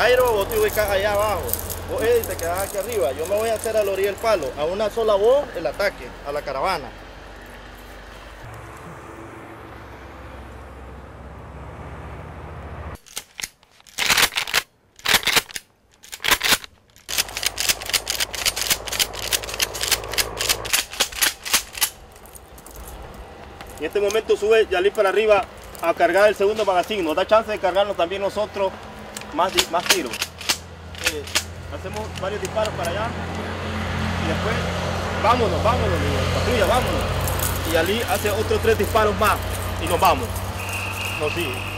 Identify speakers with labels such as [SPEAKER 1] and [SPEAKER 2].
[SPEAKER 1] Jairo, vos te ubicás allá abajo. Vos, Eddie, te quedás aquí arriba. Yo me voy a hacer a la orilla del palo. A una sola voz el ataque, a la caravana. En este momento sube Yalí para arriba a cargar el segundo magazine. Nos da chance de cargarnos también nosotros más tiros. Hacemos varios disparos para allá y después vámonos, patrulla, vámonos. Y Yalí hace otros 3 disparos más y nos vamos. Nos sigue.